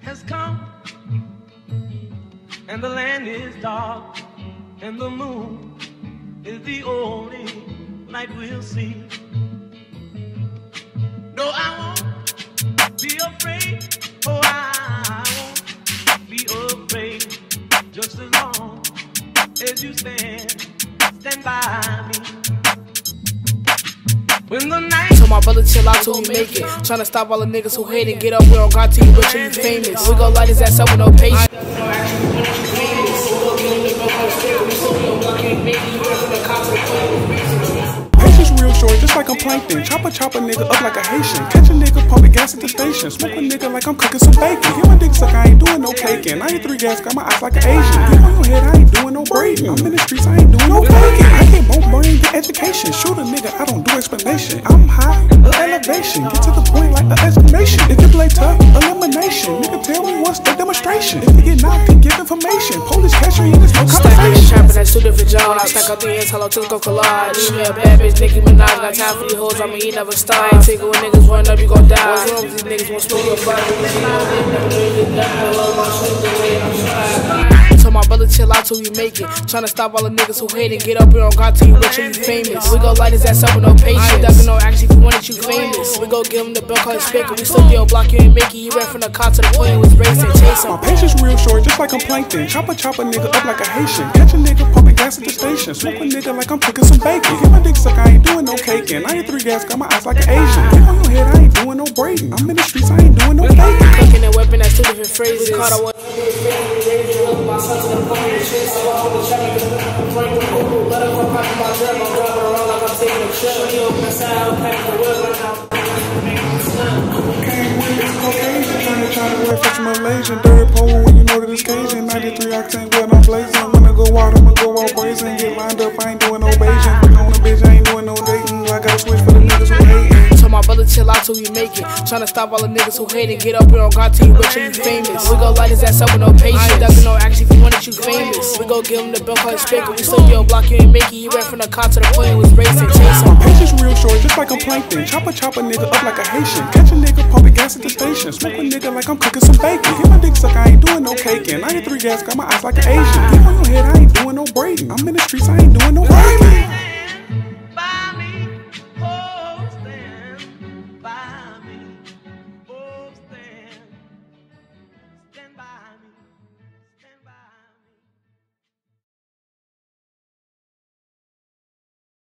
has come, and the land is dark, and the moon is the only light we'll see. No, I won't be afraid. Oh, I won't be afraid. Just as long as you stand by me. When the night so my brother chill out till we make it. Tryna stop all the niggas who hate it. Get up, we don't got to you, rich and you famous. We gon' light his ass up with no patience. Patience real short, just like I'm plankton. Chop a nigga up like a Haitian. Catch a nigga pumping gas at the station. Smoke a nigga like I'm cooking some bacon. Get my dick suck, I ain't doing no caking. I ain't 3 gas, got my eyes like an Asian. Get on your head, I ain't doing no braiding. I'm in the streets, I ain't doing no faking. I can't bump brain, get education. Shoot a nigga, I don't do explanation. I'm high, elevation. Get to the point like an exclamation. If you play tough, elimination. Nigga tell me what's the demonstration. If you get knocked, then give information. Police catch me and there's no conversation. Trapping, that's 2 different jobs. I stack out the ends, hello, to go collide. Leave me a bad bitch, Nicki Minaj. Got time for these hoes, I'ma eat, never stop. Ain't take it when niggas run up, you gon' die. What's wrong with these niggas, won't smoke your body. So my brother chill out till we make it. Tryna stop all the niggas who hate it. Get up, we don't got to you, rich and you famous. We gon' light his ass up with no patience. I ain't ducking no action if you wanted you famous. We gon' give him the belt, call it speaker. We still deal block, you ain't make it. He ran from the car to the point, it was racing, chasing. My patience real short, just like I'm plankton. Chop a nigga up like a Haitian. Catch a nigga pumping gas at the station. Smoke a nigga like I'm cooking some bacon. Get my dick suck, I ain't doing no caking. I ain't 3 gas, got my eyes like an Asian. Get on your head, I ain't doing no braiding. I'm in the streets, I ain't doing no faking. Cooking and weapon, that's 2 different phrases. Caught I Malaysian, dirty pole when you know that it's Cajun. 93 octane, when I'm blazing. When I go out, I'ma go out brazen. Get lined up, I ain't doing no Beijing. Look on the bitch, I ain't doing no dating. I gotta switch for the niggas who hating. So my brother chill out till we make it. Tryna stop all the niggas who hate it. Get up, we don't got to you, rich and you famous. We gon' light his ass up with no patience. I ain't ducking no action if you wanted you famous. We gon' give him the belt, call it speaker. We still deal block, you ain't make it. He ran from the car to the point, it was racing, chasing. My patience real short, just like I'm plankton. Chop a nigga up like a Haitian. Catch a nigga pumping gas at the station. Smoke a nigga like I'm cooking some bacon. Get my dick suck, I ain't doing no caking. I ain't 3 gas, got my eyes like an Asian. Get on your head, I ain't doing no braiding. I'm in the streets, I ain't doing no faking.